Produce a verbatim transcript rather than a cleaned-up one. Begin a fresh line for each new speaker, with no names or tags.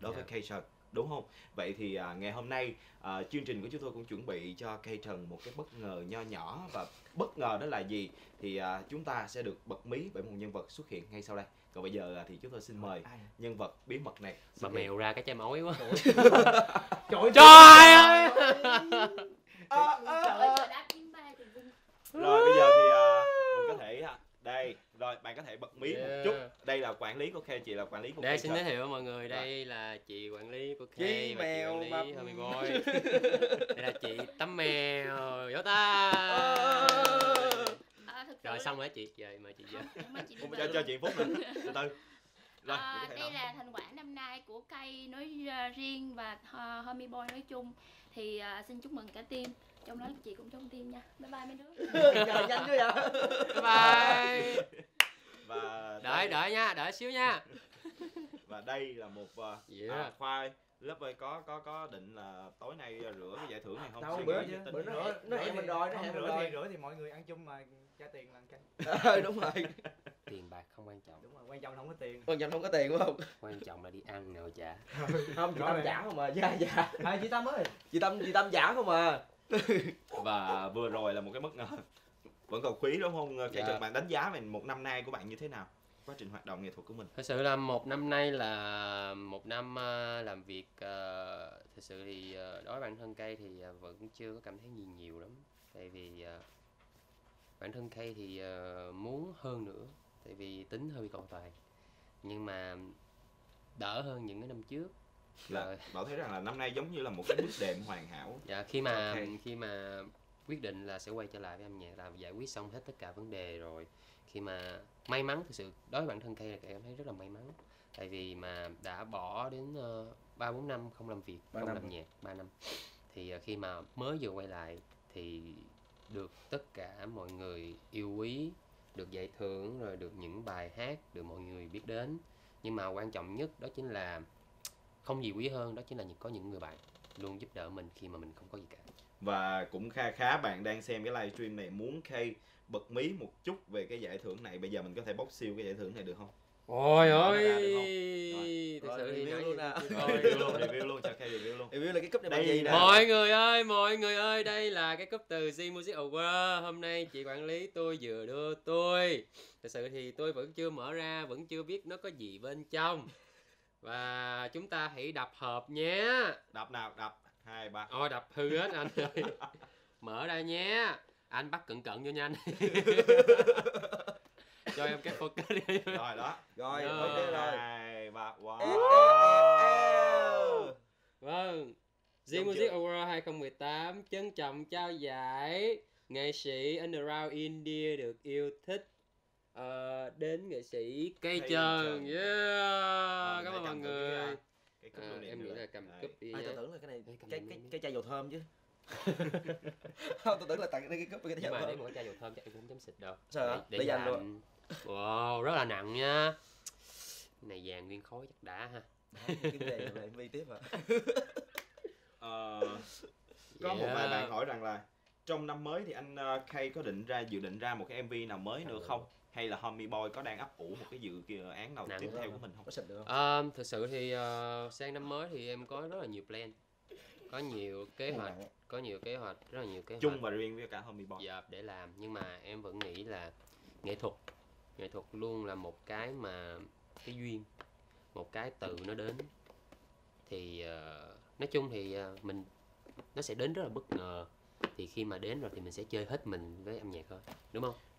đối với Cây Trần, đúng không? Vậy thì à, ngày hôm nay à, chương trình của chúng tôi cũng chuẩn bị cho Cây Trần một cái bất ngờ nho nhỏ, và bất ngờ đó là gì thì à, chúng ta sẽ được bật mí bởi một nhân vật xuất hiện ngay sau đây. Còn bây giờ à, thì chúng tôi xin mời nhân vật bí mật này.
Bà mèo ra cái chai máu quá.
Trời,
Trời ơi.
Rồi bây giờ thì à, mình có thể à, đây rồi bạn có thể bật mí
Yeah.
một chút. Đây là quản lý của Kay, chị là quản lý của
Đây
Cây
xin
Trần.
giới thiệu với mọi người, đây là chị quản lý của
Chị
Kay và chị
mèo
quản lý
mập.
Homie Boy. Đây là chị tấm mèo, vỗ tay.
À,
Rồi xong rồi chị, giờ mời chị vô.
Không, cho, cho chị phút nữa, từ từ. Rồi,
À,
chị có thể
đây
nói.
là thành quả năm nay của Kay nói uh, riêng và uh, Homie Boy nói chung. Thì uh, xin chúc mừng cả team. Trong đó chị cũng trong team nha. Bye bye mấy đứa.
Trời, nhanh quá vậy.
Bye bye.
Và
Đợi đợi nha, đợi xíu nha.
và đây là một uh,
Yeah.
à, khoai lớp ơi, có có có định là tối nay rửa cái giải thưởng này không?
Đâu,
Suy
bữa
nghĩ
chứ,
tính
bữa
gì?
nó nó hẹn mình rồi, nó
Không
hẹn mình
rửa
rồi.
thì rửa thì mọi người ăn chung mà trả tiền là canh.
Ờ đúng rồi.
Tiền bạc không quan trọng,
Đúng rồi, quan trọng là không có tiền.
Quan trọng không có tiền đúng không?
quan trọng là đi ăn nào trả.
Không, chị
Rõ
Tâm
ràng.
giả không à, dạ dạ.
À, chị Tâm ơi.
Chị Tâm chị Tâm giả không à.
Và vừa rồi là một cái bất ngờ vẫn còn quý, đúng không? Kể
Dạ.
Trần, bạn đánh giá về một năm nay của bạn như thế nào, quá trình hoạt động nghệ thuật của mình?
Thật sự là một năm nay là một năm uh, làm việc, uh, thật sự thì uh, đối với bản thân Kay thì uh, vẫn chưa có cảm thấy gì nhiều lắm. Tại vì uh, bản thân Kay thì uh, muốn hơn nữa, tại vì tính hơi bị cầu toàn. Nhưng mà đỡ hơn những cái năm trước.
Là
Rồi.
bảo thấy rằng là năm nay giống như là một cái bước đệm hoàn hảo.
Dạ, khi mà
Ok.
khi mà quyết định là sẽ quay trở lại với âm nhạc, là giải quyết xong hết tất cả vấn đề rồi. Khi mà may mắn, thực sự đối với bản thân Kay là Kay cảm thấy rất là may mắn. Tại vì mà đã bỏ đến ba bốn năm không làm việc,
Ba
không
năm
làm
rồi.
nhạc, ba năm. Thì uh, khi mà mới vừa quay lại thì được tất cả mọi người yêu quý, được giải thưởng, rồi được những bài hát được mọi người biết đến. Nhưng mà quan trọng nhất đó chính là không gì quý hơn, đó chính là những- có những người bạn luôn giúp đỡ mình khi mà mình không có gì cả.
Và cũng kha khá bạn đang xem cái livestream này muốn Kay bật mí một chút về cái giải thưởng này. Bây giờ mình có thể bóc siêu cái giải thưởng này được không?
Ôi
Mở
ơi,
ra được không?
thực
Rồi,
sự thì
review
nãy
luôn
giờ
nè.
chưa
Rồi,
coi
review luôn,
luôn.
review luôn, cho Kay review luôn.
Review là cái cúp này
Đây
bằng gì nè.
là-
Mọi người ơi, mọi người ơi, đây là cái cúp từ Zee Music Award. Hôm nay chị quản lý tôi vừa đưa tôi. Thật sự thì tôi vẫn chưa mở ra, vẫn chưa biết nó có gì bên trong. Và chúng ta hãy đập hộp nhé.
Đập nào, đập, hai, ba.
Ôi, đập hư hết anh ơi. Mở ra nhé. Anh bắt cận cận vô nhanh. Cho em cái focus đi.
Rồi đó.
Rồi,
Rồi.
ok rồi.
Hai, ba, wow.
Eo, eo, eo.
Vâng, Zee
Đúng
Music
chưa?
Award hai không một tám trân trọng trao giải nghệ sĩ underground India được yêu thích ờ, đến nghệ sĩ Cây
Cây
Trần.
Trần.
Yeah,
Rồi,
cảm
hãy
ơn mọi
cầm thử
người.
cái, cái cúp
À,
lưu niệm
em nghĩ
nữa.
là cầm
Đây.
cúp đi
Ai
nhé.
tôi tưởng là cái này
Đây, cầm
cái
lên
cái
đi.
cái chai dầu thơm chứ. Không, tôi tưởng là tặng cái cúp cái chai
Nhưng
dầu
mà để
thơm.
một cái chai dầu thơm chắc em cũng không dám xịt đâu.
Sao hả?
Để,
Để dành
dành.
luôn.
Wow, rất là nặng nha. Cái này vàng nguyên khối chắc đã ha.
Kinh đề về em vê tiếp à.
Ờ, có một
Yeah.
vài bạn hỏi rằng là trong năm mới thì anh uh, Kay có định ra dự định ra một cái em vê nào mới nữa không? Hay là Homie Boy có đang ấp ủ một cái dự dự án nào
Nặng
tiếp
hơn.
theo của mình không?
Có xịt được không?
Ờ, thực sự thì ờ, sang năm mới thì em có rất là nhiều plan, có nhiều kế hoạch, có nhiều kế hoạch, rất là nhiều kế hoạch
Chung và riêng với cả Homie Boy.
dạ, để làm. Nhưng mà em vẫn nghĩ là nghệ thuật nghệ thuật luôn là một cái mà cái duyên, một cái từ nó đến thì ờ, nói chung thì ờ, mình nó sẽ đến rất là bất ngờ. Thì khi mà đến rồi thì mình sẽ chơi hết mình với âm nhạc thôi, đúng không?